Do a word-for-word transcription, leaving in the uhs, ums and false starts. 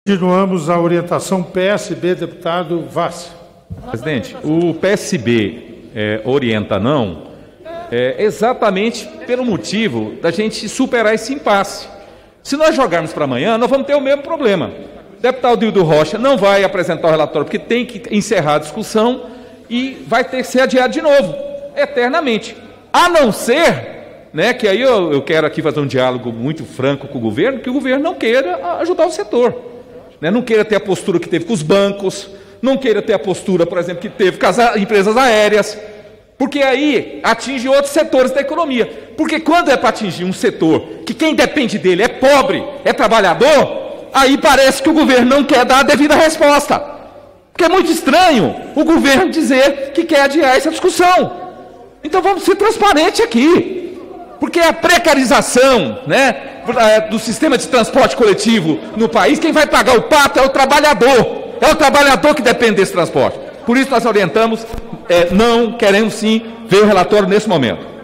Continuamos a orientação P S B, deputado Vaz. Presidente, o P S B é, orienta não, é, exatamente pelo motivo da gente superar esse impasse. Se nós jogarmos para amanhã, nós vamos ter o mesmo problema. O deputado Hildo Rocha não vai apresentar o relatório porque tem que encerrar a discussão e vai ter que ser adiado de novo, eternamente. A não ser, né, que aí eu, eu quero aqui fazer um diálogo muito franco com o governo, que o governo não queira ajudar o setor. Né, não queira ter a postura que teve com os bancos, não queira ter a postura, por exemplo, que teve com as empresas aéreas, porque aí atinge outros setores da economia. Porque quando é para atingir um setor que quem depende dele é pobre, é trabalhador, aí parece que o governo não quer dar a devida resposta. Porque é muito estranho o governo dizer que quer adiar essa discussão. Então vamos ser transparentes aqui. Porque a precarização, né, do sistema de transporte coletivo no país, quem vai pagar o pato é o trabalhador. É o trabalhador que depende desse transporte. Por isso nós orientamos, é, não queremos sim ver o relatório nesse momento.